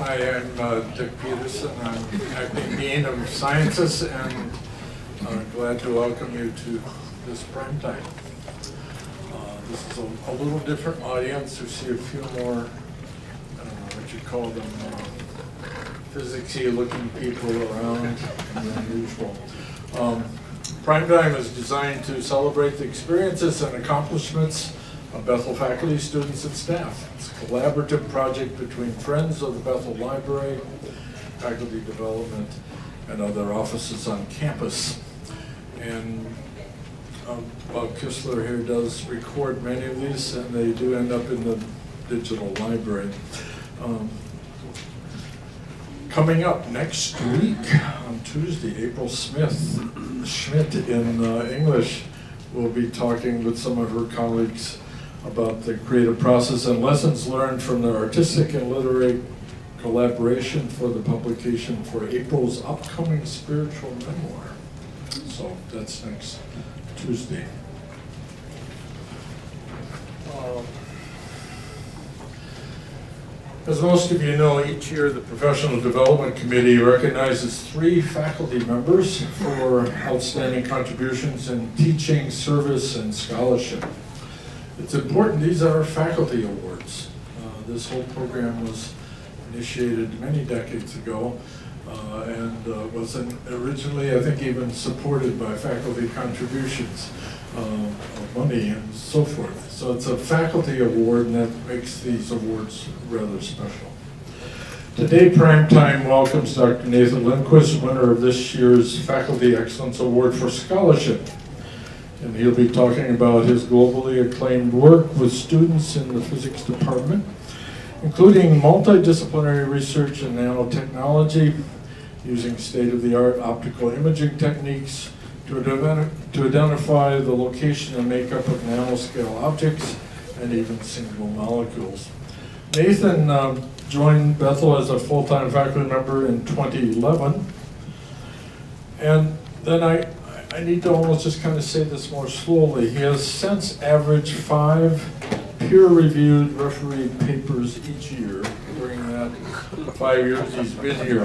Hi, I'm Dick Peterson. I'm acting Dean of Sciences, and glad to welcome you to this prime time. This is a little different audience. We see a few more, I don't know what you call them, physicsy looking people around than usual. Prime time is designed to celebrate the experiences and accomplishments of Bethel faculty, students, and staff. It's a collaborative project between Friends of the Bethel Library, faculty development, and other offices on campus. And Bob Kistler here does record many of these, and they do end up in the digital library. Coming up next week on Tuesday, April Schmidt in English will be talking with some of her colleagues about the creative process and lessons learned from the artistic and literary collaboration for the publication for April's upcoming spiritual memoir. So that's next Tuesday. As most of you know, each year the Professional Development Committee recognizes 3 faculty members for outstanding contributions in teaching, service, and scholarship. It's important, these are faculty awards. This whole program was initiated many decades ago and was originally, I think, even supported by faculty contributions of money and so forth. So it's a faculty award, and that makes these awards rather special. Today, Primetime welcomes Dr. Nathan Lindquist, winner of this year's Faculty Excellence Award for Scholarship. And he'll be talking about his globally acclaimed work with students in the physics department, including multidisciplinary research in nanotechnology, using state-of-the-art optical imaging techniques to identify the location and makeup of nanoscale objects and even single molecules. Nathan joined Bethel as a full-time faculty member in 2011, and then I need to almost just kind of say this more slowly. He has since averaged 5 peer-reviewed refereed papers each year during that 5 years he's been here.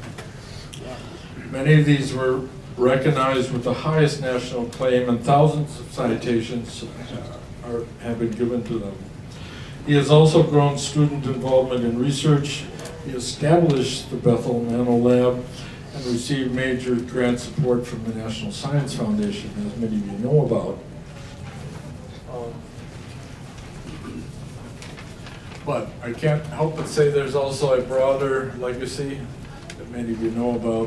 Many of these were recognized with the highest national acclaim, and thousands of citations have been given to them. He has also grown student involvement in research. He established the Bethel Nano Lab and received major grant support from the National Science Foundation, as many of you know about. But I can't help but say there's also a broader legacy that many of you know about.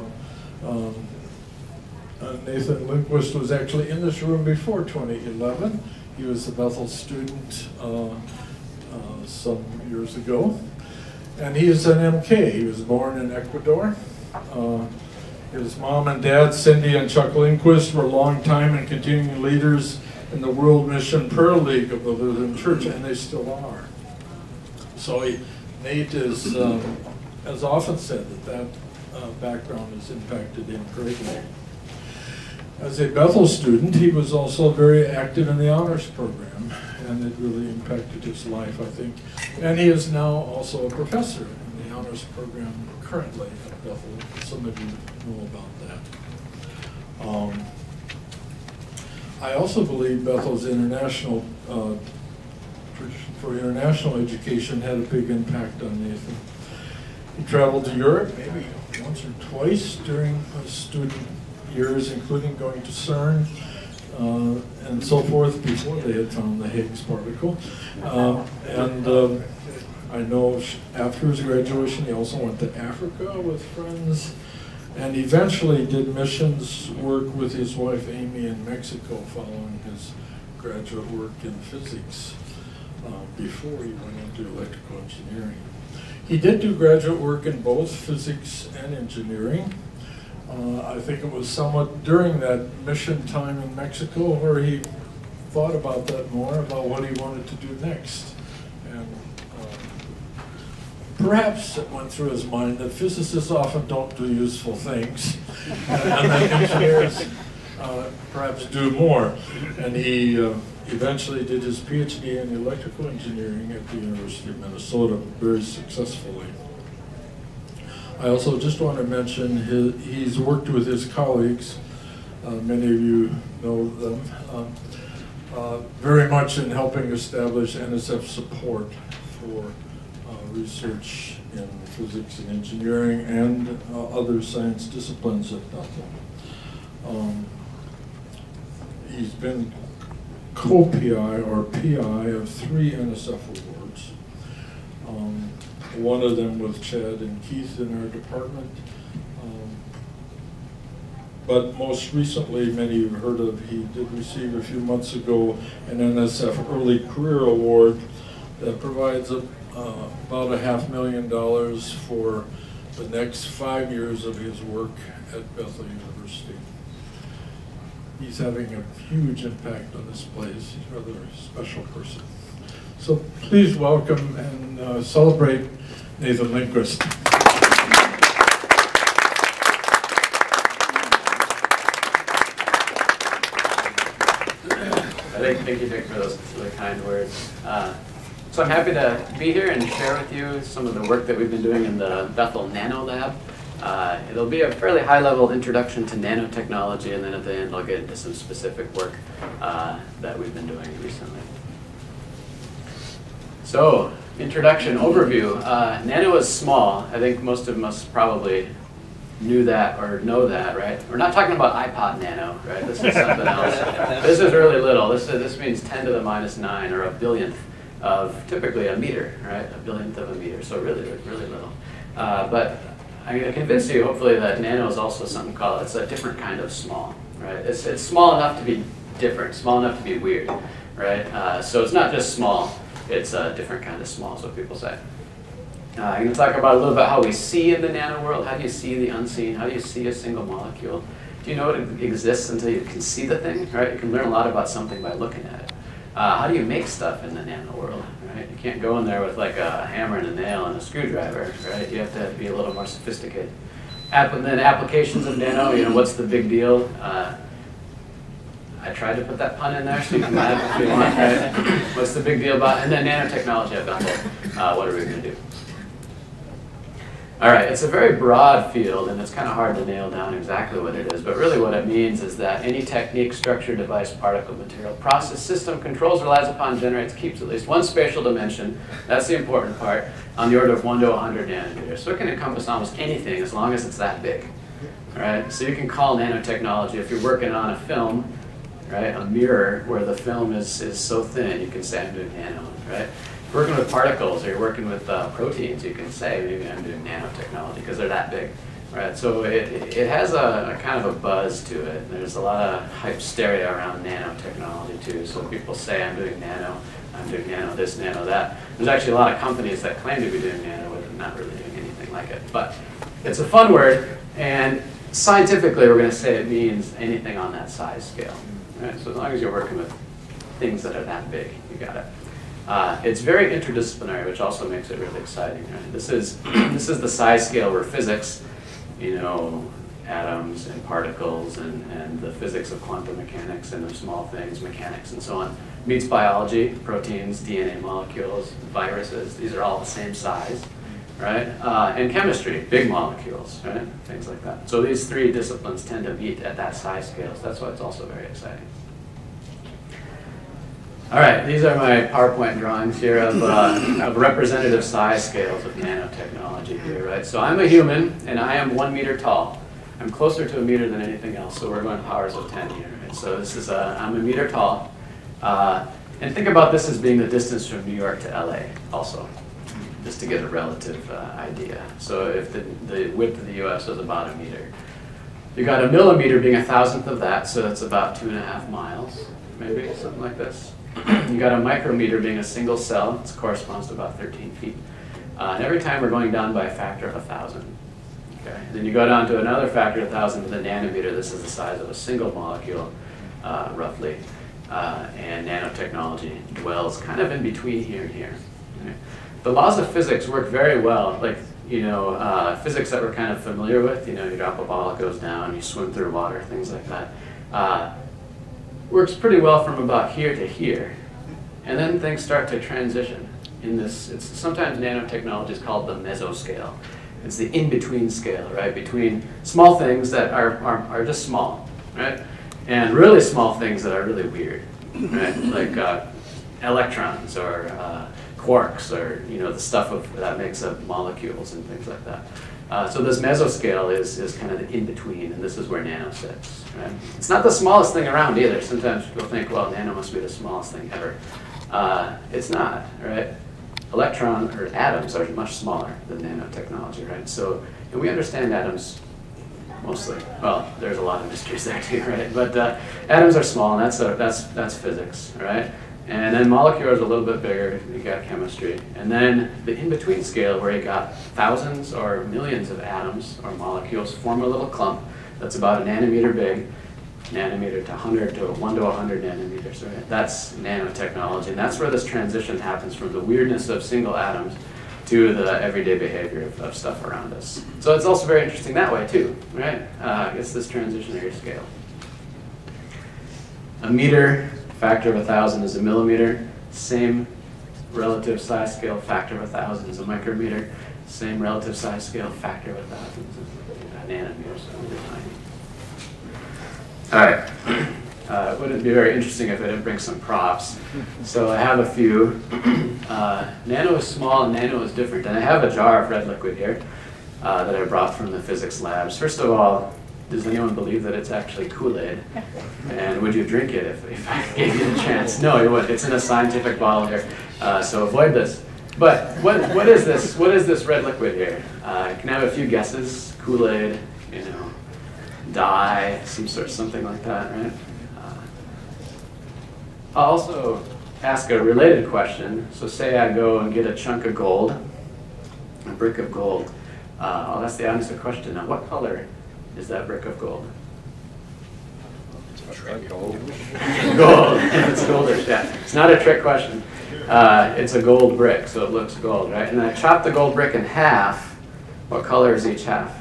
Nathan Lindquist was actually in this room before 2011. He was a Bethel student some years ago. And he is an MK. He was born in Ecuador. His mom and dad, Cindy and Chuck Lindquist, were longtime and continuing leaders in the World Mission Prayer League of the Lutheran Church, and they still are. So Nate is, has often said that background has impacted him greatly. As a Bethel student, he was also very active in the honors program, and it really impacted his life, I think. And he is now also a professor in the honors program currently at Bethel. Some of you know about that. I also believe Bethel's international tradition for international education had a big impact on Nathan. He traveled to Europe maybe once or twice during his student years, including going to CERN and so forth before they had found the Higgs particle. I know after his graduation he also went to Africa with friends and eventually did missions work with his wife Amy in Mexico following his graduate work in physics before he went into electrical engineering. He did do graduate work in both physics and engineering. I think it was somewhat during that mission time in Mexico where he thought about that more, about what he wanted to do next. And perhaps it went through his mind that physicists often don't do useful things, and that engineers perhaps do more. And he eventually did his PhD in electrical engineering at the University of Minnesota very successfully. I also just want to mention he's worked with his colleagues, many of you know them, very much in helping establish NSF support for research in physics and engineering and other science disciplines at Bethel. He's been co-PI or PI of 3 NSF awards. One of them with Chad and Keith in our department. But most recently, many you've heard of, he did receive a few months ago an NSF Early Career Award that provides about $500,000 for the next 5 years of his work at Bethel University. He's having a huge impact on this place. He's a rather special person. So please welcome and celebrate Nathan Lindquist. Thank you, Dick, for those really kind words. So I'm happy to be here and share with you some of the work that we've been doing in the Bethel Nano Lab. It'll be a fairly high-level introduction to nanotechnology, and then at the end I'll get into some specific work that we've been doing recently. So, introduction, overview. Nano is small. I think most of us probably knew that or know that, right? We're not talking about iPod Nano, right? This is something else. This is really little. This means 10 to the minus 9, or a billionth of typically a meter, right? A billionth of a meter, so really little. But I'm going to convince you, hopefully, that nano is also something called, it's a different kind of small, right? It's small enough to be different, small enough to be weird, right? So it's not just small, it's a different kind of small, is what people say. I'm going to talk about a little bit how we see in the nano world. How do you see the unseen? How do you see a single molecule? Do you know it exists until you can see the thing, right? You can learn a lot about something by looking at it. How do you make stuff in the nano world, right? You can't go in there with like a hammer and a nail and a screwdriver, right? You have to be a little more sophisticated. And then applications of nano, you know, what's the big deal? I tried to put that pun in there, so you can laugh if you want, right? What's the big deal about? And then nanotechnology at Bethel, what are we going to do? All right, it's a very broad field, and it's kind of hard to nail down exactly what it is, but really what it means is that any technique, structure, device, particle, material, process, system, controls, relies upon, generates, keeps at least one spatial dimension, that's the important part, on the order of 1 to 100 nanometers. So it can encompass almost anything as long as it's that big. All right, so you can call nanotechnology, if you're working on a film, right, a mirror where the film is so thin, you can say I'm doing nano, right? If you're working with particles or you're working with proteins, you can say maybe I'm doing nanotechnology because they're that big, right? So it has a kind of a buzz to it. There's a lot of hysteria around nanotechnology too. So people say I'm doing nano this, nano that. There's actually a lot of companies that claim to be doing nano but are not really doing anything like it. But it's a fun word, and scientifically we're going to say it means anything on that size scale, right? So as long as you're working with things that are that big, you got it. It's very interdisciplinary, which also makes it really exciting. Right? This is the size scale where physics, you know, atoms and particles and the physics of quantum mechanics and of small things, mechanics and so on, meets biology, proteins, DNA molecules, viruses. These are all the same size, right? And chemistry, big molecules, right? Things like that. So these 3 disciplines tend to meet at that size scale. So that's why it's also very exciting. All right, these are my PowerPoint drawings here of representative size scales of nanotechnology here, right? So I'm a human, and I am 1 meter tall. I'm closer to a meter than anything else, so we're going powers of 10 here, right? So this is, I'm a meter tall. And think about this as being the distance from New York to LA also, just to get a relative idea. So if the width of the US is about a meter, you got a millimeter being 1,000th of that, so that's about 2.5 miles, maybe, something like this. You got a micrometer being a single cell, it corresponds to about 13 feet. And every time we're going down by a factor of 1,000. Okay? Then you go down to another factor of 1,000 to the nanometer. This is the size of a single molecule, roughly. And nanotechnology dwells kind of in between here and here. Okay? The laws of physics work very well. Like, you know, physics that we're kind of familiar with, you know, you drop a ball, it goes down, you swim through water, things like that. Works pretty well from about here to here. And then things start to transition in this. Sometimes nanotechnology is called the mesoscale. It's the in-between scale, right? Between small things that are just small, right? And really small things that are really weird, right? Like electrons or quarks, or the stuff that makes up molecules and things like that. So this mesoscale is kind of the in-between, and this is where nano sits, right? It's not the smallest thing around either. Sometimes people think, well, nano must be the smallest thing ever. It's not, right? Electron or atoms are much smaller than nanotechnology, right? So, and we understand atoms mostly. Well, there's a lot of mysteries there too, right? But atoms are small, and that's physics, right? And then molecules are a little bit bigger. You got chemistry, and then the in-between scale, where you got thousands or millions of atoms or molecules form a little clump that's about a nanometer big, nanometer to 100 to 1 to 100 nanometers. Right? That's nanotechnology, and that's where this transition happens from the weirdness of single atoms to the everyday behavior of stuff around us. So it's also very interesting that way too, right? It's this transitionary scale. A meter, factor of 1,000 is a millimeter. Same relative size scale, factor of 1,000 is a micrometer. Same relative size scale, factor of 1,000 is a nanometer. So really tiny. All right. Wouldn't it be very interesting if I didn't bring some props? So I have a few. Nano is small and nano is different. And I have a jar of red liquid here that I brought from the physics labs. First of all, does anyone believe that it's actually Kool-Aid? And would you drink it if I gave you the chance? No, you wouldn't. It's in a scientific bottle here, so avoid this. But what is this? What is this red liquid here? Can I have a few guesses? Kool-Aid, dye, something like that, right? I'll also ask a related question. So say I go and get a chunk of gold, a brick of gold. I'll ask the audience a question. Now, what color is that brick of gold? Gold. Gold. It's goldish, yeah. It's not a trick question. It's a gold brick, so it looks gold, right? And I chop the gold brick in half. What color is each half?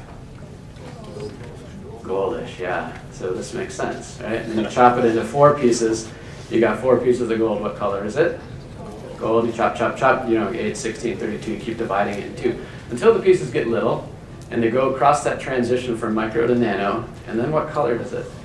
Goldish, yeah. So this makes sense, right? And then you chop it into 4 pieces. You got 4 pieces of gold. What color is it? Gold. You chop, chop, chop. 8, 16, 32. You keep dividing it in 2 until the pieces get little. And they go across that transition from micro to nano, and then what color is it?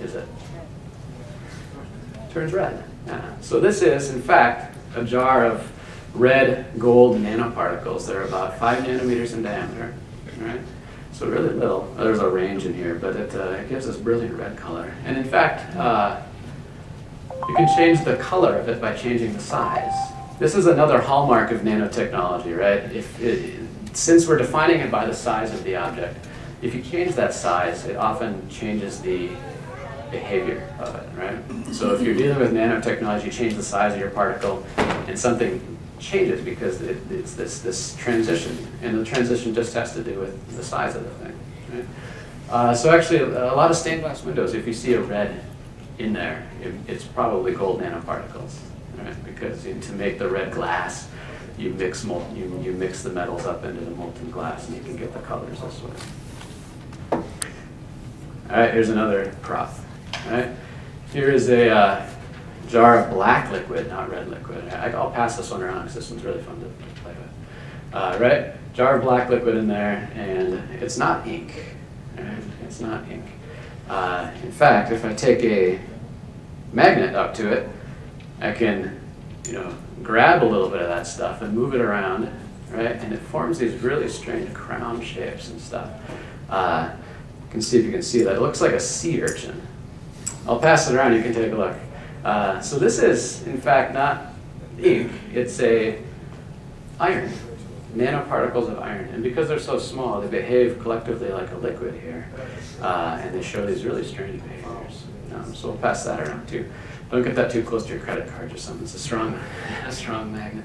Turns red. Yeah. So this is, in fact, a jar of red gold nanoparticles. They're about 5 nanometers in diameter, right? So really little. There's a range in here, but it gives us brilliant red color. And in fact, you can change the color of it by changing the size. This is another hallmark of nanotechnology, right? Since we're defining it by the size of the object, if you change that size, it often changes the behavior of it, right? So if you're dealing with nanotechnology, you change the size of your particle, and something changes because it's this transition, and the transition just has to do with the size of the thing, right? So actually, a lot of stained glass windows, if you see a red in there, it's probably gold nanoparticles, right? Because to make the red glass, you mix the metals up into the molten glass, and you can get the colors this way. All right, here's another prop. All right, here is a jar of black liquid, not red liquid. I'll pass this one around because this one's really fun to play with. Right, jar of black liquid in there, and it's not ink. Right? It's not ink. In fact, if I take a magnet up to it, I can, grab a little bit of that stuff and move it around, right? And it forms these really strange crown shapes and stuff. You can see if you can see that. It looks like a sea urchin. I'll pass it around, you can take a look. So this is, in fact, not ink. It's iron, nanoparticles of iron. And because they're so small, they behave collectively like a liquid here. And they show these really strange behaviors. So we'll pass that around too. Don't get that too close to your credit card or something. It's a strong magnet.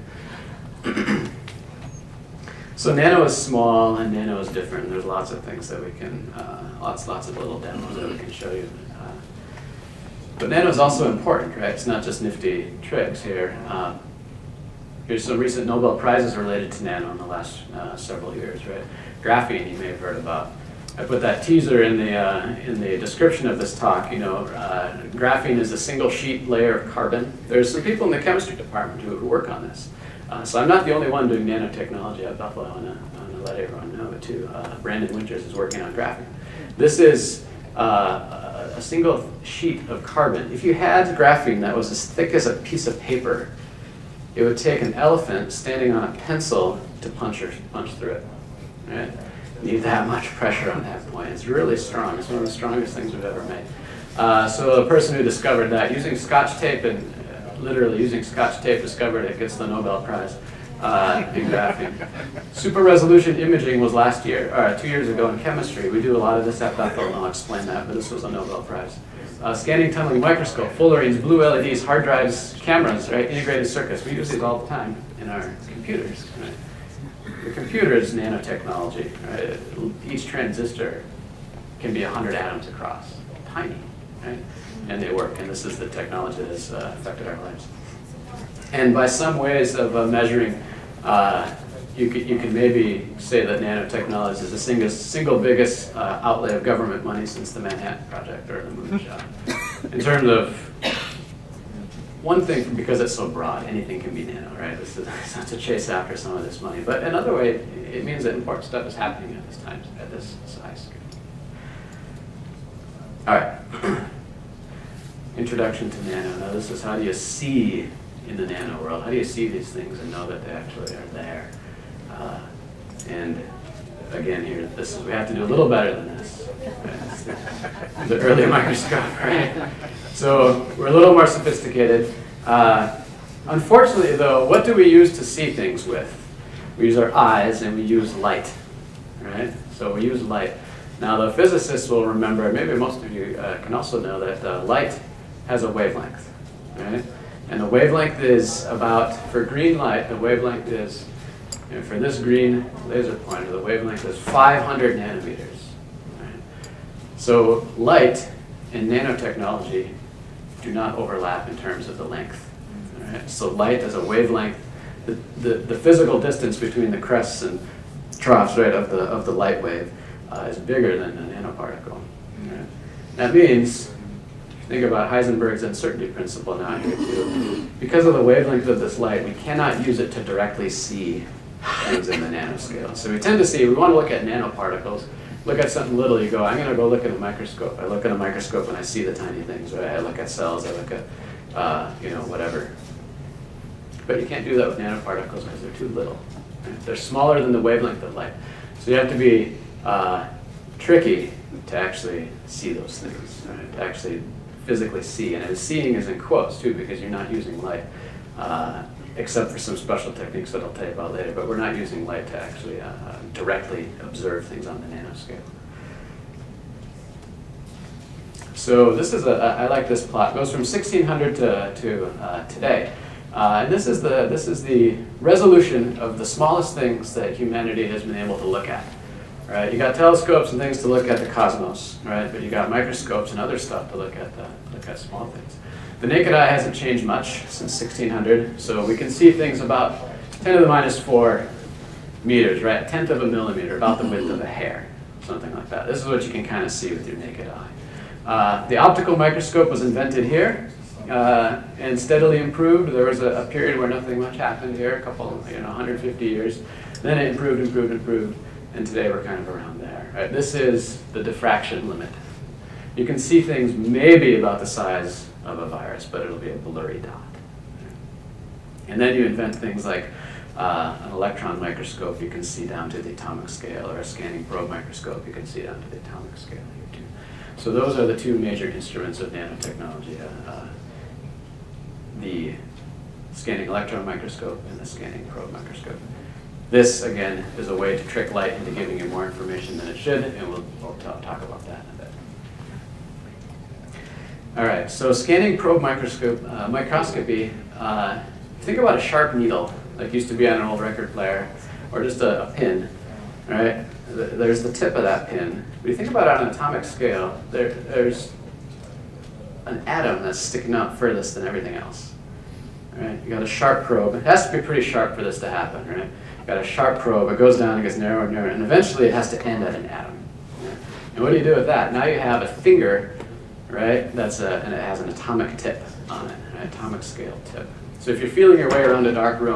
So nano is small and nano is different. And there's lots of things that we can, lots of little demos that we can show you. But nano is also important, right? It's not just nifty tricks here. Here's some recent Nobel Prizes related to nano in the last several years, right? Graphene, you may have heard about. I put that teaser in the description of this talk. Graphene is a single sheet layer of carbon. There's some people in the chemistry department who work on this. So I'm not the only one doing nanotechnology at Bethel. I want to let everyone know it too. Brandon Winters is working on graphene. This is a single sheet of carbon. If you had graphene that was as thick as a piece of paper, it would take an elephant standing on a pencil to punch through it. Right? You need that much pressure on that point. It's really strong. It's one of the strongest things we've ever made. So the person who discovered that, using Scotch tape and literally using Scotch tape, discovered it, gets the Nobel Prize in graphene. Super resolution imaging was last year, or 2 years ago in chemistry. We do a lot of this at Bethel, and I'll explain that, but this was a Nobel Prize. Scanning tunneling microscope, fullerenes, blue LEDs, hard drives, cameras, right? Integrated circuits. We use these all the time in our computers. Right? The computer is nanotechnology. Right? Each transistor can be 100 atoms across. Tiny, right? And they work, and this is the technology that has affected our lives. And by some ways of measuring, you can maybe say that nanotechnology is the single biggest outlay of government money since the Manhattan Project or the moonshot. In terms of one thing, because it's so broad, anything can be nano, right? It's not to chase after some of this money. But another way, it means that important stuff is happening at this time, at this size. All right. Introduction to nano. Now this is how do you see in the nano world? How do you see these things and know that they actually are there? And again, here, we have to do a little better than this. Right? The early microscope, right? So we're a little more sophisticated. Unfortunately, though, what do we use to see things with? We use our eyes and we use light, right? So we use light. Now, the physicists will remember, maybe most of you can also know that light has a wavelength, right? And the wavelength is about, for green light, the wavelength is, for this green laser pointer, the wavelength is 500 nanometers. Right? So light and nanotechnology do not overlap in terms of the length. Right? So light is a wavelength, the physical distance between the crests and troughs, right, of the light wave is bigger than a nanoparticle. Right? That means, think about Heisenberg's uncertainty principle now here too. Because of the wavelength of this light, we cannot use it to directly see things in the nanoscale. So we tend to see, we want to look at nanoparticles. Look at something little, you go, I'm going to go look at a microscope. I look at a microscope and I see the tiny things, right? I look at cells, I look at, whatever. But you can't do that with nanoparticles because they're too little. Right? They're smaller than the wavelength of light. So you have to be tricky to actually see those things, right? To actually physically see. And seeing is in quotes too, because you're not using light, except for some special techniques that I'll tell you about later. But we're not using light to actually directly observe things on the nanoscale. So this is I like this plot. It goes from 1600 to today. And this is the resolution of the smallest things that humanity has been able to look at. Right? You got telescopes and things to look at the cosmos, right? But you got microscopes and other stuff to look at small things. The naked eye hasn't changed much since 1600, so we can see things about 10 to the minus 4 meters, right? A tenth of a millimeter, about the width of a hair, something like that. This is what you can kind of see with your naked eye. The optical microscope was invented here and steadily improved. There was a period where nothing much happened here, a couple, 150 years. Then it improved. And today we're kind of around there. Right? This is the diffraction limit. You can see things maybe about the size of a virus, but it'll be a blurry dot. And then you invent things like an electron microscope. You can see down to the atomic scale, or a scanning probe microscope. You can see down to the atomic scale here too. So those are the two major instruments of nanotechnology: the scanning electron microscope and the scanning probe microscope. This, again, is a way to trick light into giving you more information than it should, and we'll talk about that in a bit. All right, so scanning probe microscopy, think about a sharp needle, like used to be on an old record player, or just a pin, right? There's the tip of that pin. When you think about it on an atomic scale, there's an atom that's sticking out furthest than everything else. Right? You got a sharp probe. It has to be pretty sharp for this to happen, right? Got a sharp probe, it goes down, it gets narrower and narrower, and eventually it has to end at an atom. Right? And what do you do with that? Now you have a finger, right, and it has an atomic tip on it, an atomic scale tip. So if you're feeling your way around a dark room,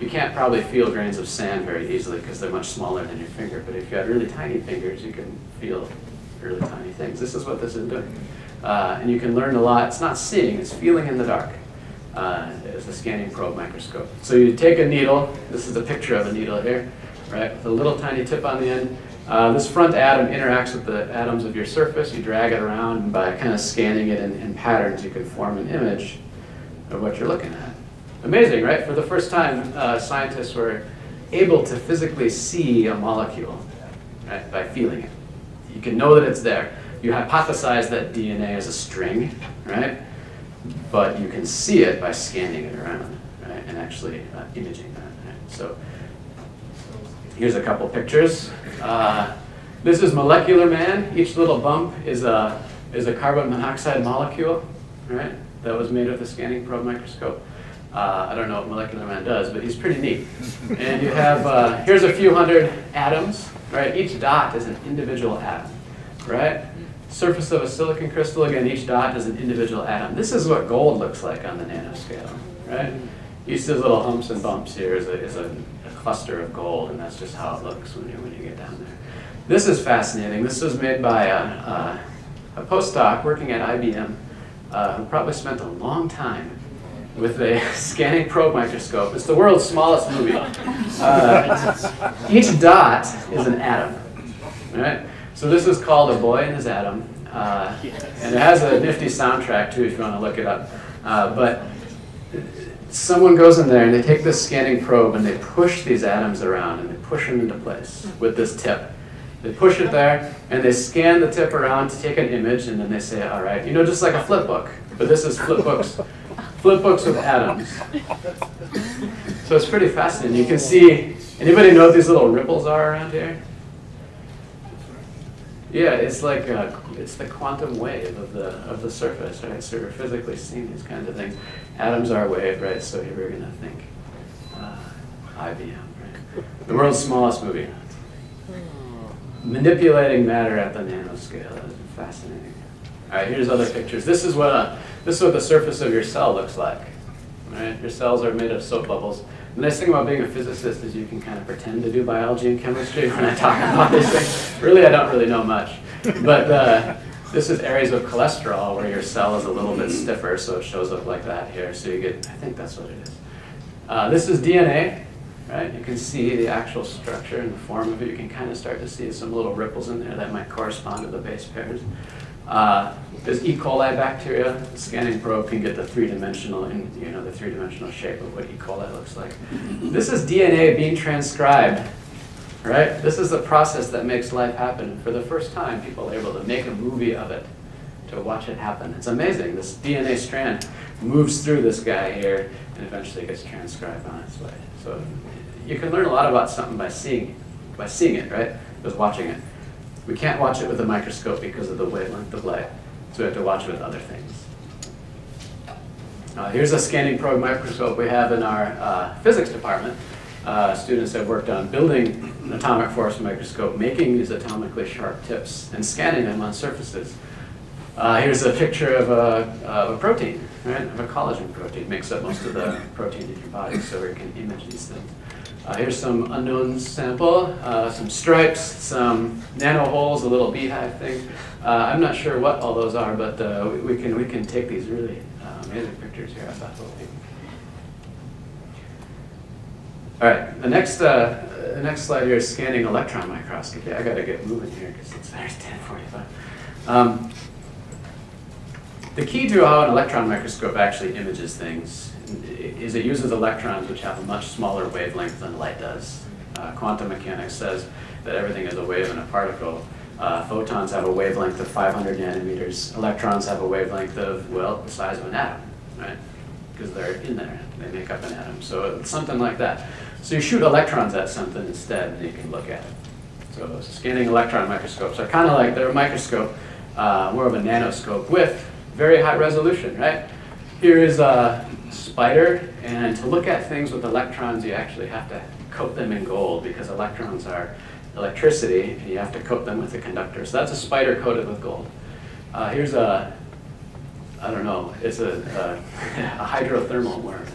You can't probably feel grains of sand very easily because they're much smaller than your finger, but if you had really tiny fingers, you can feel really tiny things. This is what this is doing. And you can learn a lot. It's not seeing, it's feeling in the dark. Is the scanning probe microscope. So you take a needle, this is a picture of a needle here, right, with a little tiny tip on the end. This front atom interacts with the atoms of your surface. You drag it around, and by kind of scanning it in patterns, you can form an image of what you're looking at. Amazing, right? For the first time, scientists were able to physically see a molecule, right, by feeling it. You can know that it's there. You hypothesize that DNA is a string, right? But you can see it by scanning it around, right, and actually imaging that. Right? So here's a couple pictures. This is molecular man. Each little bump is a carbon monoxide molecule, right, that was made with a scanning probe microscope. I don't know what molecular man does, but he's pretty neat. And you have, here's a few hundred atoms, right? Each dot is an individual atom, right? Surface of a silicon crystal, again, each dot is an individual atom. This is what gold looks like on the nanoscale, right? Each of these little humps and bumps here is a cluster of gold, and that's just how it looks when you get down there. This is fascinating. This was made by a postdoc working at IBM who probably spent a long time with a scanning probe microscope. It's the world's smallest movie. Each dot is an atom, right? So this is called A Boy and His Atom, and it has a nifty soundtrack too if you want to look it up. But someone goes in there and they take this scanning probe and they push these atoms around and they push them into place with this tip. They push it there and they scan the tip around to take an image, and then they say, all right, you know, just like a flip book, but this is flip books with atoms. So it's pretty fascinating. You can see, anybody know what these little ripples are around here? Yeah, it's like it's the quantum wave of the surface, right? So we're physically seeing these kinds of things. Atoms are a wave, right? So here we're going to think IBM, right? The world's smallest movie. Manipulating matter at the nanoscale. That is fascinating. All right, here's other pictures. This is what the surface of your cell looks like. Right? Your cells are made of soap bubbles. The nice thing about being a physicist is you can kind of pretend to do biology and chemistry when I talk about these things. Really, I don't really know much. But this is areas of cholesterol where your cell is a little bit stiffer, so it shows up like that here. So you get, I think that's what it is. This is DNA, right? You can see the actual structure and the form of it. You can kind of start to see some little ripples in there that might correspond to the base pairs. There's E. coli bacteria. The scanning probe can get the three-dimensional, the three-dimensional shape of what E. coli looks like. This is DNA being transcribed, right? This is the process that makes life happen. For the first time, people are able to make a movie of it, to watch it happen. It's amazing. This DNA strand moves through this guy here and eventually gets transcribed on its way. So you can learn a lot about something by seeing it, right? Just watching it. We can't watch it with a microscope because of the wavelength of light, so we have to watch it with other things. Here's a scanning probe microscope we have in our physics department. Students have worked on building an atomic force microscope, making these atomically sharp tips, and scanning them on surfaces. Here's a picture of a protein, right? Of a collagen protein. It makes up most of the protein in your body, so we can image these things. Here's some unknown sample, some stripes, some nano holes, a little beehive thing. I'm not sure what all those are, but we can take these really amazing pictures here at Bethel. All right, the next slide here is scanning electron microscopy. I got to get moving here because there's 10:45. The key to how an electron microscope actually images things is it uses electrons which have a much smaller wavelength than light does. Quantum mechanics says that everything is a wave and a particle. Photons have a wavelength of 500 nanometers. Electrons have a wavelength of, well, the size of an atom, right? Because they're in there. They make up an atom. So it's something like that. So you shoot electrons at something instead, and you can look at it. So scanning electron microscopes are kind of like they're a microscope, more of a nanoscope with very high resolution, right? Here is a spider, and to look at things with electrons, you actually have to coat them in gold because electrons are electricity, and you have to coat them with a conductor. So that's a spider coated with gold. Here's a, I don't know, it's a hydrothermal worm.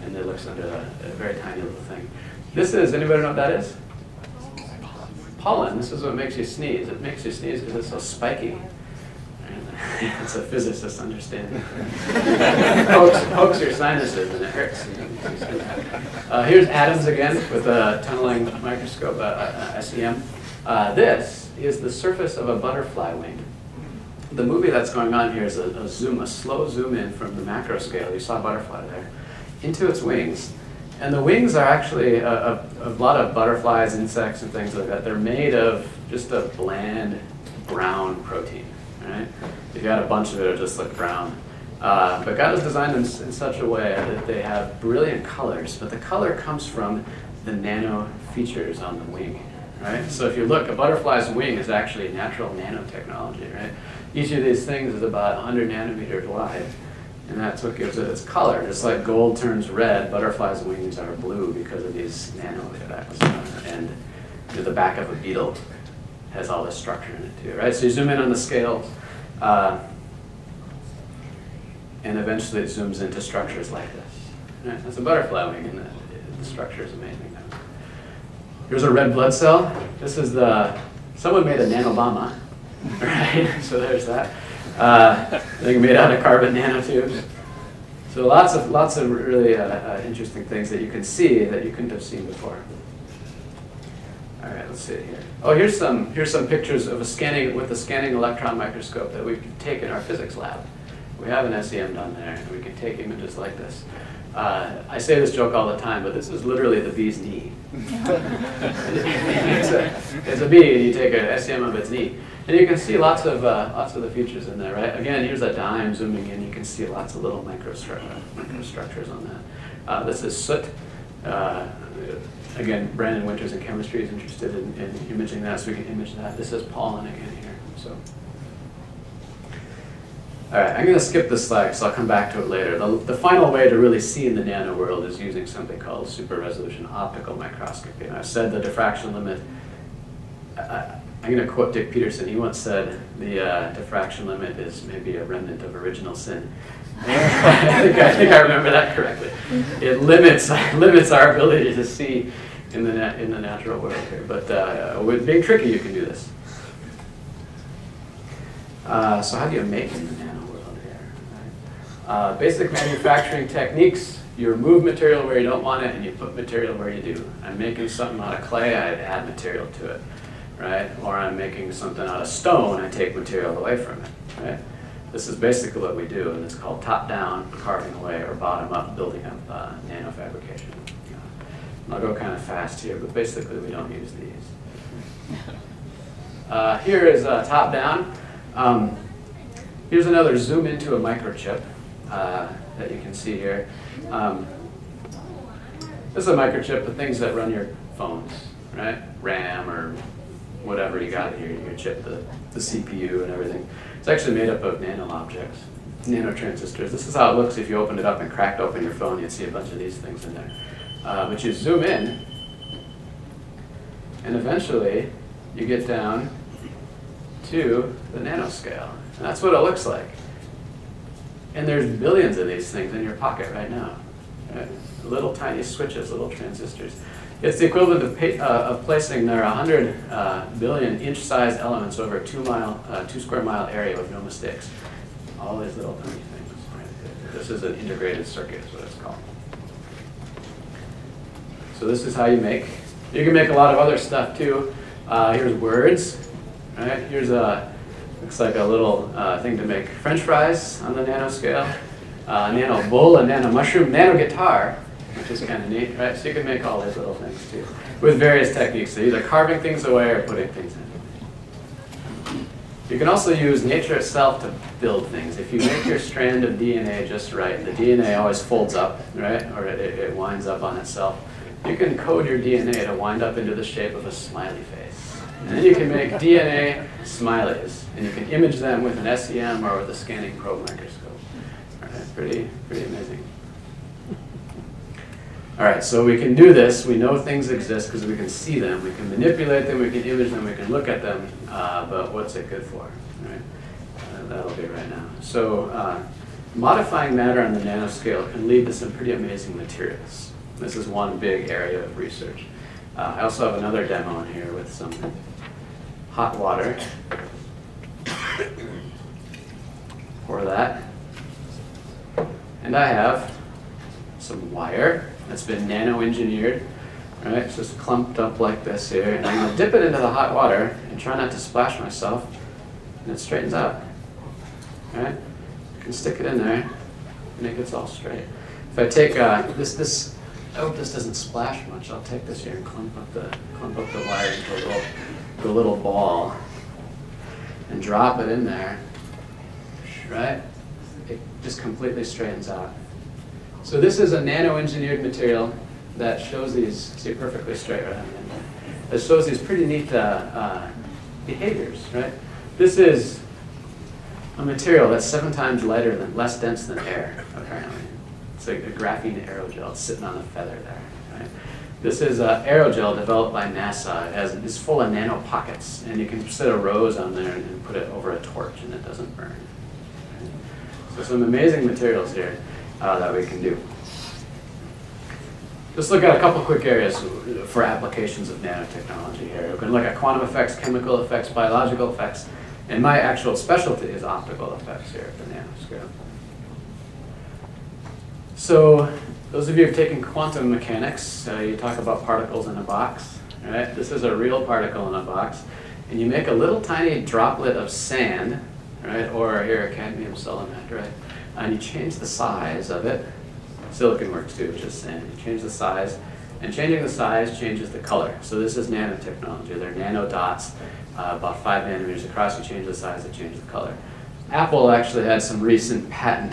and it looks under a very tiny little thing. This is, anybody know what that is? Pollen. This is what makes you sneeze. It makes you sneeze because it's so spiky. It's a physicist understanding. Pokes your sinuses and it hurts. Here's atoms again with a tunneling microscope, SEM. This is the surface of a butterfly wing. The movie that's going on here is a slow zoom in from the macro scale. You saw a butterfly there, into its wings. And the wings are actually a lot of butterflies, insects, and things like that. They're made of just a bland brown protein. Right? If you had a bunch of it, it would just look brown. But God has designed them in such a way that they have brilliant colors, but the color comes from the nano features on the wing. Right? So if you look, a butterfly's wing is actually natural nanotechnology. Right? Each of these things is about 100 nanometers wide, and that's what gives it its color. Just like gold turns red, butterflies' wings are blue because of these nano effects. And the back of a beetle has all this structure in it too, right? So you zoom in on the scales, and eventually it zooms into structures like this. Right? That's a butterfly wing, and the structure is amazing. Here's a red blood cell. This is someone made a nanobomba, right? So there's that. Thing made out of carbon nanotubes. So lots of really interesting things that you can see that you couldn't have seen before. All right, let's see here. Oh, here's some pictures of with a scanning electron microscope that we can take in our physics lab. We have an SEM down there, and we can take images like this. I say this joke all the time, but this is literally the bee's knee. It's a bee, and you take an SEM of its knee, and you can see lots of the features in there. Right? Again, here's a dime zooming in. You can see lots of little microstructures on that. This is soot. Again, Brandon Winters in chemistry is interested in imaging that, so we can image that. This is pollen again here. So, all right, I'm going to skip this slide because I'll come back to it later. The final way to really see in the nano world is using something called super resolution optical microscopy. And I've said the diffraction limit. I'm going to quote Dick Peterson. He once said the diffraction limit is maybe a remnant of original sin. I think I remember that correctly. It limits our ability to see in the natural world here, but with being tricky, you can do this. So how do you make in the nano world here? Right? Basic manufacturing techniques: you remove material where you don't want it, and you put material where you do. I'm making something out of clay, I add material to it, right? Or I'm making something out of stone, I take material away from it, right? This is basically what we do, and it's called top-down carving away, or bottom-up building up nanofabrication. I'll go kind of fast here, but basically we don't use these. Here is top-down. Here's another zoom into a microchip that you can see here. This is a microchip, the things that run your phones, right? RAM or whatever you got here, your chip, the CPU and everything. It's actually made up of nano objects, nanotransistors. This is how it looks if you opened it up and cracked open your phone. You'd see a bunch of these things in there. But you zoom in, and eventually you get down to the nanoscale. And that's what it looks like. And there's billions of these things in your pocket right now. Right? Little tiny switches, little transistors. It's the equivalent of placing there 100 billion inch-sized elements over a 2 square mile area with no mistakes. All these little tiny things. Right? This is an integrated circuit, is what it's called. So this is how you make. You can make a lot of other stuff too. Here's words. Right? Here's looks like a little thing to make French fries on the nanoscale. Nano bull, a nano mushroom, nano guitar, which is kind of neat, right? So you can make all these little things too, with various techniques. So either carving things away or putting things in. You can also use nature itself to build things. If you make your strand of DNA just right, the DNA always folds up, right? Or it winds up on itself. You can code your DNA to wind up into the shape of a smiley face. And then you can make DNA smileys, and you can image them with an SEM or with a scanning probe microscope. All right, pretty amazing. All right, so we can do this. We know things exist because we can see them. We can manipulate them. We can image them. We can look at them. But what's it good for? Right? That'll be right now. So modifying matter on the nanoscale can lead to some pretty amazing materials. This is one big area of research. I also have another demo in here with some hot water. Pour that. And I have some wire that's been nano-engineered. Right? It's just clumped up like this here. And I'm going to dip it into the hot water and try not to splash myself. And it straightens out. Right? You can stick it in there and it gets all straight. If I take this, I hope this doesn't splash much. I'll take this here and clump up the wire into a little ball and drop it in there. Right? It just completely straightens out. So this is a nano-engineered material that shows these, see perfectly straight right on the end. That shows these pretty neat behaviors, right? This is a material that's 7 times lighter than, less dense than air, apparently. It's like a graphene aerogel. It's sitting on the feather there, right? This is aerogel developed by NASA. It's full of nano pockets, and you can set a rose on there and put it over a torch, and it doesn't burn. Right? So some amazing materials here that we can do. Let's look at a couple quick areas for applications of nanotechnology here. We're going to look at quantum effects, chemical effects, biological effects, and my actual specialty is optical effects here at the nanoscale. So those of you who have taken quantum mechanics, you talk about particles in a box. Right? This is a real particle in a box. And you make a little tiny droplet of sand, right? Or here, cadmium selenide, right? And you change the size of it. Silicon works too, which is sand. You change the size, and changing the size changes the color. So this is nanotechnology. They're nano dots, about 5 nanometers across. You change the size, it changes the color. Apple actually had some recent patent,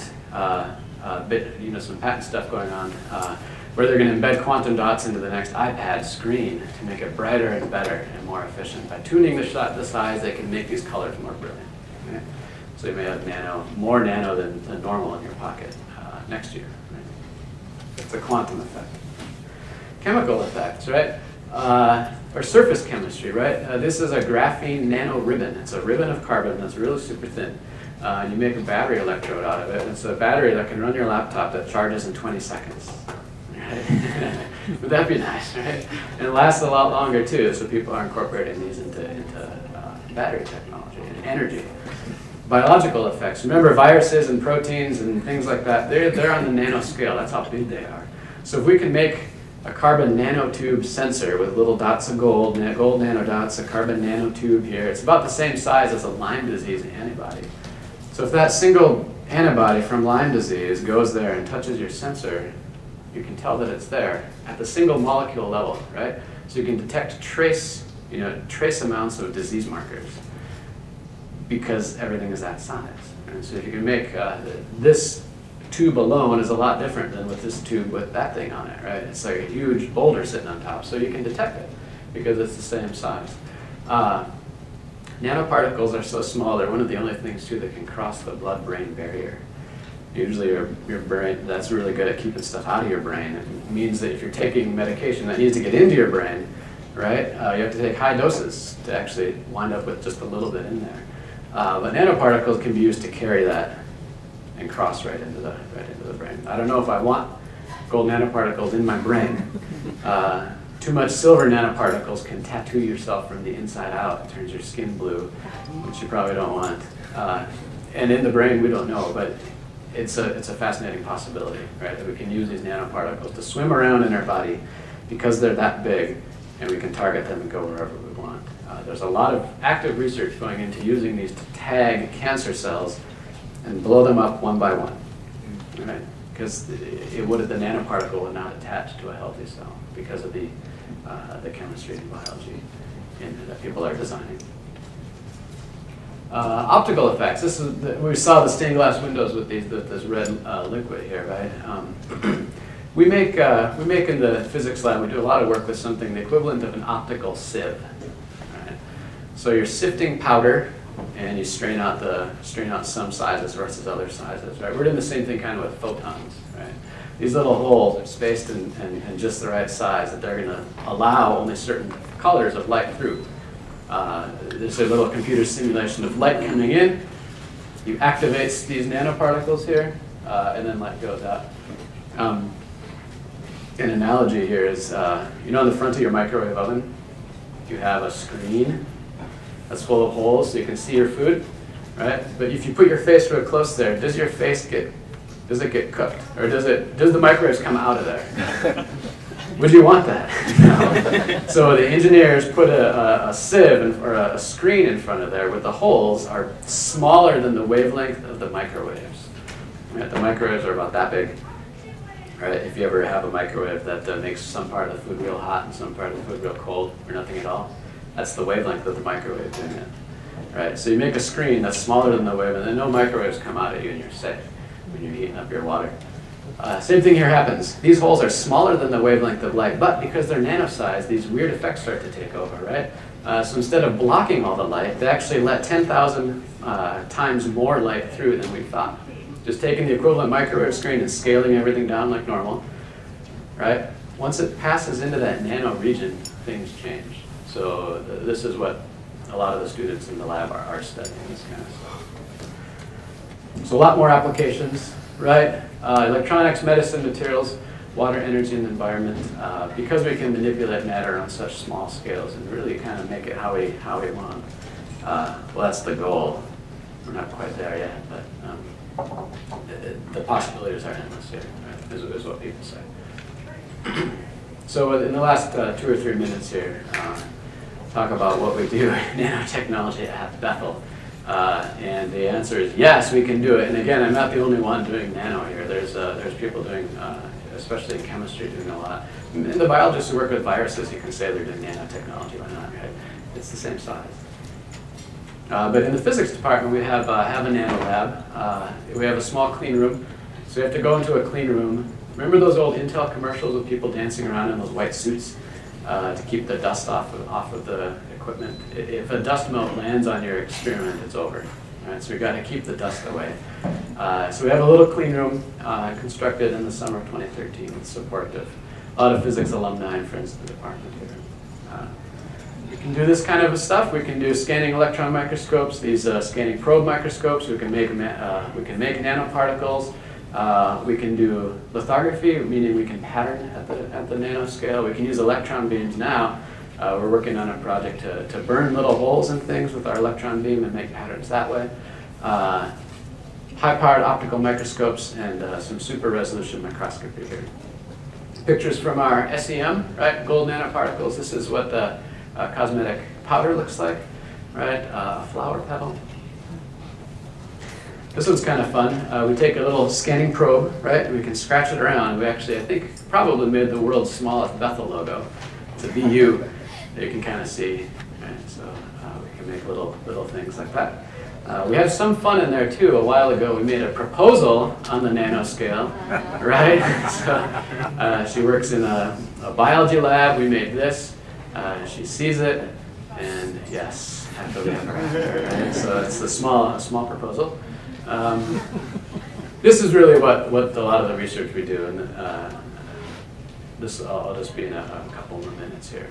some patent stuff going on, where they're going to embed quantum dots into the next iPad screen to make it brighter and better and more efficient. By tuning the size, they can make these colors more brilliant. Right? So you may have more nano than normal in your pocket next year. Right? It's a quantum effect. Chemical effects, right? Or surface chemistry, right? This is a graphene nano ribbon. It's a ribbon of carbon that's really super thin. You make a battery electrode out of it. It's a battery that can run your laptop that charges in 20 seconds. Right? Would that be nice, right? And it lasts a lot longer too, so people are incorporating these into battery technology and energy. Biological effects. Remember, viruses and proteins and things like that, they're on the nanoscale. That's how big they are. So if we can make a carbon nanotube sensor with little dots of gold nanodots, a carbon nanotube here, it's about the same size as a Lyme disease antibody. So if that single antibody from Lyme disease goes there and touches your sensor, you can tell that it's there at the single molecule level, right? So you can detect trace amounts of disease markers, because everything is that size. And so if you can make this tube alone is a lot different than with this tube with that thing on it, right? It's like a huge boulder sitting on top, so you can detect it because it's the same size. Nanoparticles are so small, they're one of the only things too that can cross the blood-brain barrier. Usually your brain, that's really good at keeping stuff out of your brain. It means that if you're taking medication that needs to get into your brain, right, you have to take high doses to actually wind up with just a little bit in there. But nanoparticles can be used to carry that and cross right into the brain. I don't know if I want gold nanoparticles in my brain. Too much silver nanoparticles can tattoo yourself from the inside out. It turns your skin blue, which you probably don't want. And in the brain, we don't know, but it's a fascinating possibility, right? That we can use these nanoparticles to swim around in our body because they're that big, and we can target them and go wherever we want. There's a lot of active research going into using these to tag cancer cells and blow them up one by one, right? Because the nanoparticle would not attach to a healthy cell because of the chemistry and biology that people are designing. Optical effects. This is we saw the stained glass windows with this red liquid here, right? We make in the physics lab. We do a lot of work with something the equivalent of an optical sieve. Right? So you're sifting powder, and you strain out some sizes versus other sizes. Right? We're doing the same thing kind of with photons. Right? These little holes are spaced in just the right size that they're going to allow only certain colors of light through. There's a little computer simulation of light coming in. You activate these nanoparticles here, and then light goes out. An analogy here is, you know, on the front of your microwave oven, you have a screen that's full of holes so you can see your food, right? But if you put your face real close there, does your face does it get cooked? Or does the microwaves come out of there? Would you want that? No. So the engineers put a sieve or a screen in front of there where the holes are smaller than the wavelength of the microwaves. Right? The microwaves are about that big. Right? If you ever have a microwave that makes some part of the food real hot and some part of the food real cold or nothing at all, that's the wavelength of the microwave doing it. Right? So you make a screen that's smaller than the wavelength, and no microwaves come out at you and you're safe when you're heating up your water. Same thing here happens. These holes are smaller than the wavelength of light, but because they're nano-sized, these weird effects start to take over, right? So instead of blocking all the light, they actually let 10,000 times more light through than we thought. Just taking the equivalent microwave screen and scaling everything down like normal, right? Once it passes into that nano region, things change. So this is what a lot of the students in the lab are studying, this kind of stuff. So a lot more applications, right? Electronics, medicine, materials, water, energy, and the environment. Because we can manipulate matter on such small scales and really kind of make it how we want. Well, that's the goal. We're not quite there yet, but the possibilities are endless here, right, is what people say. So in the last 2 or 3 minutes here, talk about what we do in nanotechnology at Bethel. And the answer is yes, we can do it. And again, I'm not the only one doing nano here. There's people doing, especially in chemistry, doing a lot. And the biologists who work with viruses, you can say they're doing nanotechnology. Why not, right? It's the same size. But in the physics department, we have a nano lab. We have a small clean room. So you have to go into a clean room. Remember those old Intel commercials with people dancing around in those white suits to keep the dust off of the equipment? If a dust mote lands on your experiment, it's over. Right? So we've got to keep the dust away. So we have a little clean room constructed in the summer of 2013 with support of a lot of physics alumni and friends of the department here. We can do this kind of stuff. We can do scanning electron microscopes, these scanning probe microscopes. We can make nanoparticles. We can do lithography, meaning we can pattern at the nanoscale. We can use electron beams now. We're working on a project to burn little holes in things with our electron beam and make patterns that way. High-powered optical microscopes and some super resolution microscopy here. Pictures from our SEM, right? Gold nanoparticles. This is what the cosmetic powder looks like, right? A flower petal. This one's kind of fun. We take a little scanning probe, right? And we can scratch it around. We actually, I think, probably made the world's smallest Bethel logo. It's a BU that you can kind of see. Right? So we can make little things like that. We had some fun in there too. A while ago, we made a proposal on the nanoscale, right? So she works in a biology lab. We made this. She sees it, and yes, happily ever after. Right? So it's a small proposal. This is really what a lot of the research we do, and this I'll just be in a couple more minutes here.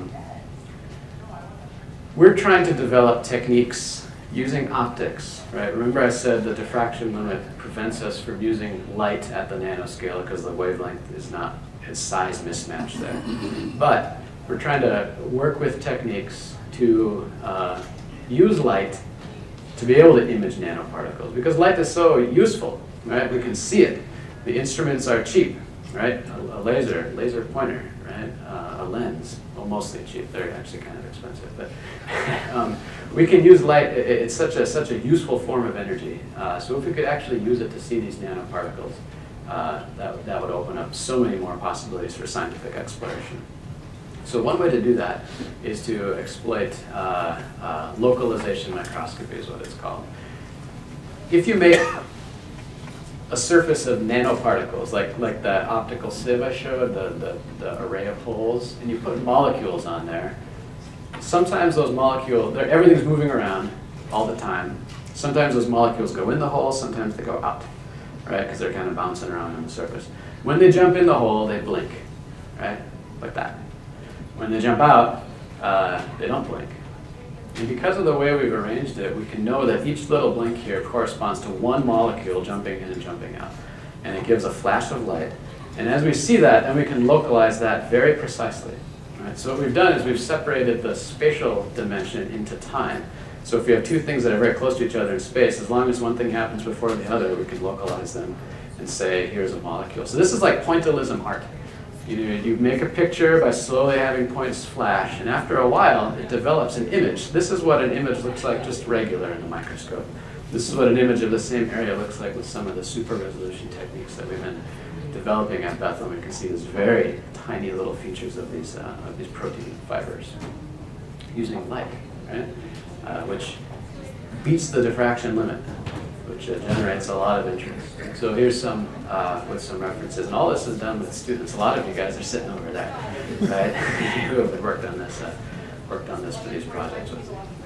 We're trying to develop techniques using optics, right? Remember I said the diffraction limit prevents us from using light at the nanoscale because the wavelength is not, it's size mismatch there. But we're trying to work with techniques to use light to be able to image nanoparticles, because light is so useful, right? We can see it. The instruments are cheap, right? A laser pointer, right? A lens, well, mostly cheap. They're actually kind of expensive, but we can use light. It's such a useful form of energy. So if we could actually use it to see these nanoparticles, that would open up so many more possibilities for scientific exploration. So one way to do that is to exploit localization microscopy is what it's called. If you make a surface of nanoparticles, like the optical sieve I showed, the array of holes, and you put molecules on there, sometimes those molecules, everything's moving around all the time. Sometimes those molecules go in the hole, sometimes they go out, right? Because they're kind of bouncing around on the surface. When they jump in the hole, they blink, right? Like that. When they jump out, they don't blink. And because of the way we've arranged it, we can know that each little blink here corresponds to one molecule jumping in and jumping out. And it gives a flash of light. And as we see that, then we can localize that very precisely. Right? So what we've done is we've separated the spatial dimension into time. So if we have two things that are very close to each other in space, as long as one thing happens before the other, we can localize them and say, here's a molecule. So this is like pointillism art. You make a picture by slowly having points flash, and after a while, it develops an image. This is what an image looks like just regular in the microscope. This is what an image of the same area looks like with some of the super resolution techniques that we've been developing at Bethel. We can see these very tiny little features of these protein fibers using light, right? Which beats the diffraction limit, which generates a lot of interest. So here's some with some references, and all this is done with students. A lot of you guys are sitting over there, right? Who have worked on this for these projects with.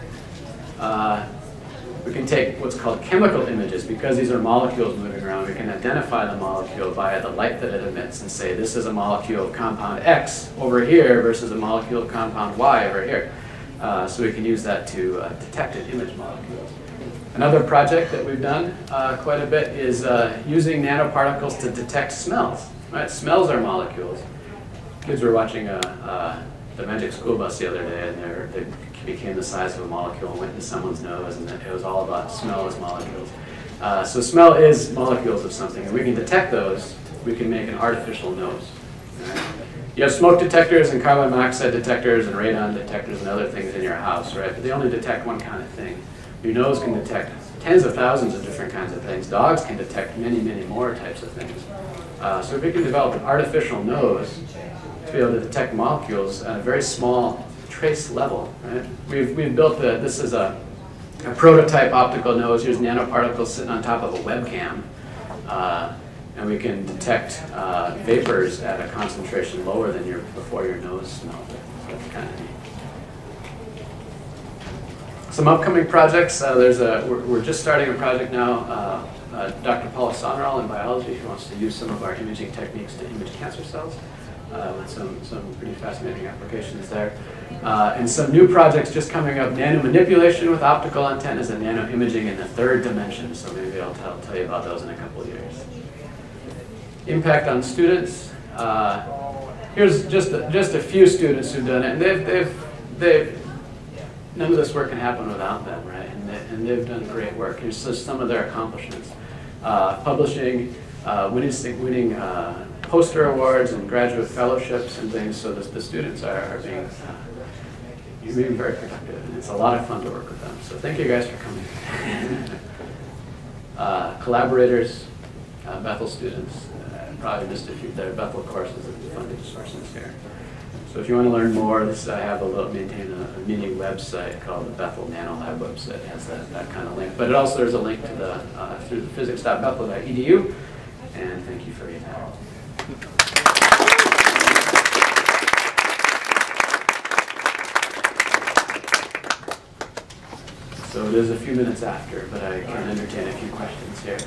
We can take what's called chemical images. Because these are molecules moving around, we can identify the molecule via the light that it emits and say this is a molecule of compound X over here versus a molecule of compound Y over here. So we can use that to detect an image molecule. Another project that we've done quite a bit is using nanoparticles to detect smells. Right? Smells are molecules. Kids were watching the Magic School Bus the other day, and they became the size of a molecule and went into someone's nose, and it was all about smell as molecules. So smell is molecules of something, and we can detect those. We can make an artificial nose. Right? You have smoke detectors and carbon monoxide detectors and radon detectors and other things in your house, right? But they only detect one kind of thing. Your nose can detect tens of thousands of different kinds of things. Dogs can detect many, many more types of things. So if we can develop an artificial nose to be able to detect molecules at a very small trace level, right? We've built this is a prototype optical nose. Here's nanoparticles sitting on top of a webcam. And we can detect vapors at a concentration lower than before your nose smelled it. So that's kind of neat. Some upcoming projects. We're just starting a project now. Dr. Paula Sonral in biology, who wants to use some of our imaging techniques to image cancer cells, with some pretty fascinating applications there. And some new projects just coming up: nanomanipulation with optical antennas and nanoimaging in the third dimension. So maybe I'll tell you about those in a couple of years. Impact on students. Here's just a few students who've done it, and none of this work can happen without them, right? And they've done great work. Here's just some of their accomplishments: publishing, winning poster awards and graduate fellowships and things. So the students are being very productive, and it's a lot of fun to work with them. So thank you guys for coming. Collaborators, Bethel students. Probably just a few there. Bethel courses and funding sources here. So if you want to learn more, I have maintain a mini website called the Bethel Nanolab website. It has that kind of link. But there's a link to through the physics.bethel.edu. And thank you for your time. So it is a few minutes after, but I can entertain a few questions here.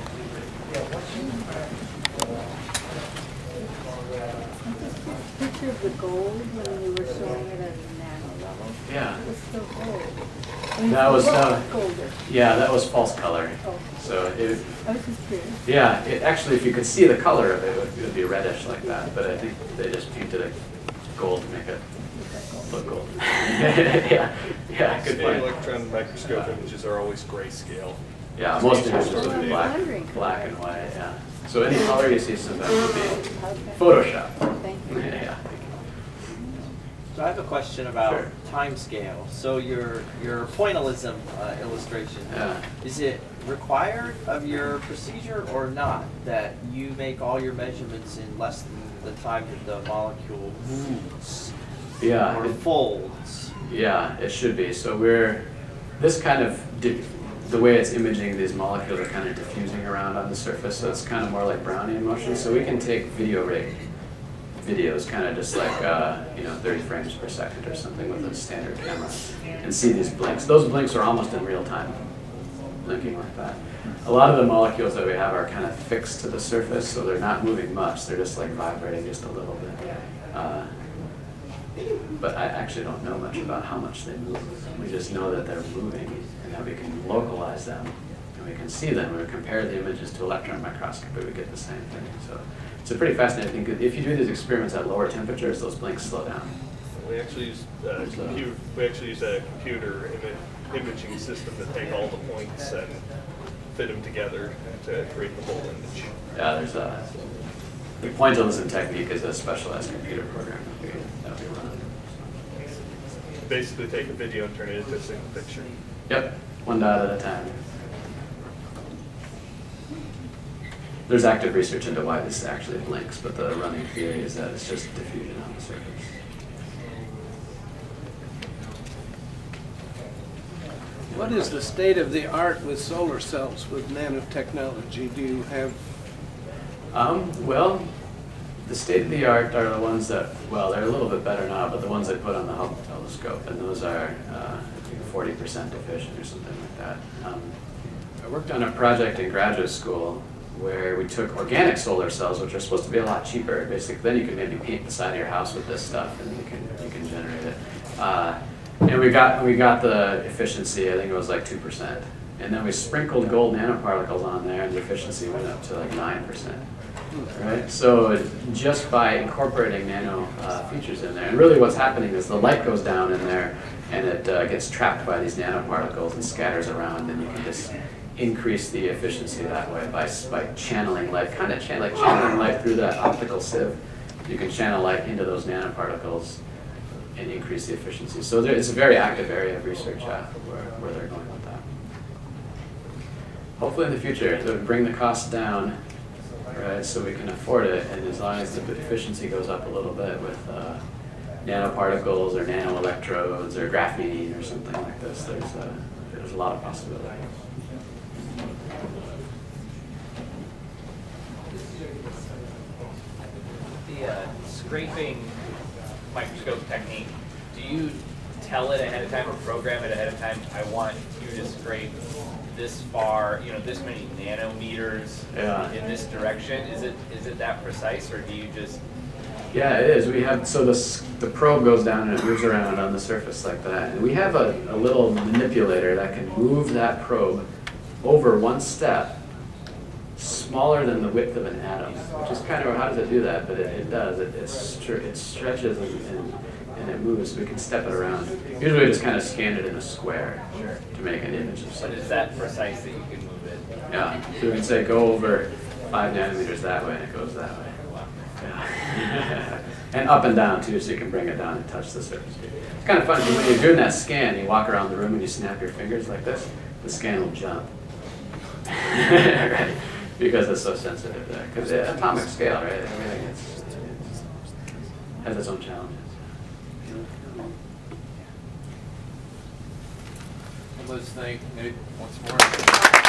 Picture of the gold when you were showing it at a nano level. Yeah. It was still gold. That was golden. Yeah, that was false color. Oh. So I was just curious. yeah, actually, if you could see the color of it, it would be reddish like that. But I think they just painted it gold to make it look gold. yeah, good point. Electron microscope images are always grayscale. Yeah, most images will be black and white. Yeah. So any color you see sometimes would be Photoshop. Thank you. Yeah. So I have a question about Sure. time scale. So your pointillism illustration, is it required of your procedure or not that you make all your measurements in less than the time that the molecule moves or folds? Yeah, it should be. So this kind of, the way it's imaging these molecules are kind of diffusing around on the surface, so it's kind of more like Brownian motion. So we can take video rate videos, kind of just like 30 frames per second or something with a standard camera, and see these blinks. Those blinks are almost in real time, blinking like that. A lot of the molecules that we have are kind of fixed to the surface, so they're not moving much. They're just like vibrating just a little bit. but I actually don't know much about how much they move. We just know that they're moving and that we can localize them and we can see them. We compare the images to electron microscopy, we get the same thing. So it's a pretty fascinating thing. If you do these experiments at lower temperatures, those blinks slow down. We actually use a computer imaging system to take all the points and fit them together to create the whole image. Yeah, there's the pointillist technique is a specialized computer program that we run. Basically take a video and turn it into a single picture. Yep, one dot at a time. There's active research into why this actually blinks, but the running theory is that it's just diffusion on the surface. What is the state of the art with solar cells with nanotechnology? Do you have? Well, the state of the art are the ones that, well, they're a little bit better now, but the ones they put on the Hubble telescope, and those are 40% efficient or something like that. I worked on a project in graduate school where we took organic solar cells, which are supposed to be a lot cheaper. Basically, then you can maybe paint the side of your house with this stuff, and you can generate it. And we got the efficiency. I think it was like 2%. And then we sprinkled gold nanoparticles on there, and the efficiency went up to like 9%. Right? So just by incorporating nano features in there, and really what's happening is the light goes down in there, and it gets trapped by these nanoparticles and scatters around, and you can just increase the efficiency that way by channeling light, kind of like channeling light through that optical sieve. You can channel light into those nanoparticles and increase the efficiency. So it's a very active area of research where they're going with that. Hopefully in the future, it would bring the cost down, right, so we can afford it, and as long as the efficiency goes up a little bit with nanoparticles or nanoelectrodes or graphene or something like this, there's a lot of possibility. The scraping microscope technique, do you tell it ahead of time or program it ahead of time? I want you to scrape this far, this many nanometers in this direction. Is it that precise, or do you just? Yeah, it is. We have, so the probe goes down and it moves around on the surface like that. And we have a little manipulator that can move that probe over one step smaller than the width of an atom, which is kind of, how does it do that? But it does. It stretches and it moves. We can step it around. Usually we just kind of scan it in a square to make an image of But something. is that precise that you can move it? Yeah, so we can say go over 5 nanometers that way, and it goes that way. Yeah. And up and down too, so you can bring it down and touch the surface. It's kind of fun, when you're doing that scan, you walk around the room and you snap your fingers like this, the scan will jump. Right? Because it's so sensitive there. Because it's atomic scale, right? Everything has its own challenges. Let's thank Nick once more.